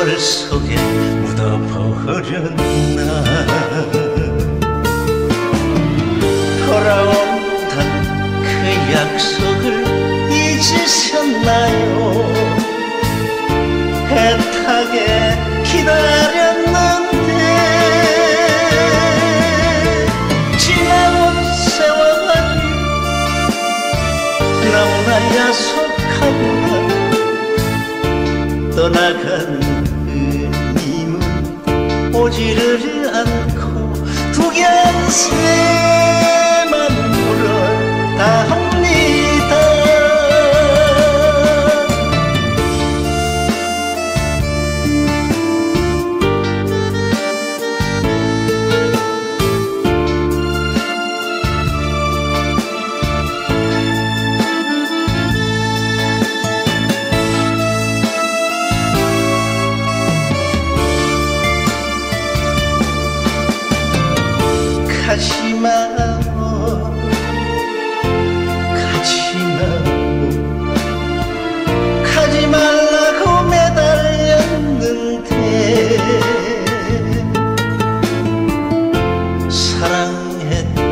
눈물 속에 묻어버렸나. 돌아온다는 그 약속을 잊으셨나요? 애타게 기다렸는데 지나온 세월이 너무나 야속하구나. 떠나간 그님은 오지를 않고 두견새만 물어답니다. 가지마오 가지마오 가지 말라고 매달렸는데 사랑했던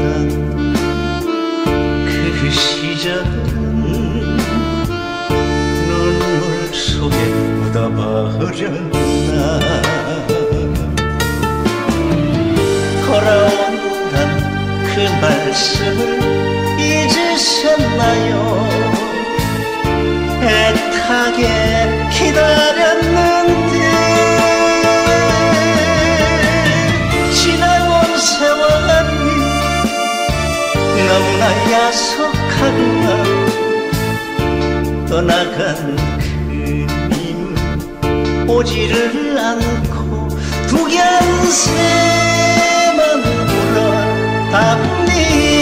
그 시절은 눈물 속에 묻어버렸나. 돌아온 그 말씀을 잊으셨나요? 애타게 기다렸는데 지나온 세월이 너무나 야속하구나. 떠나간 그님은 오지를 않고 두견새만 답니다.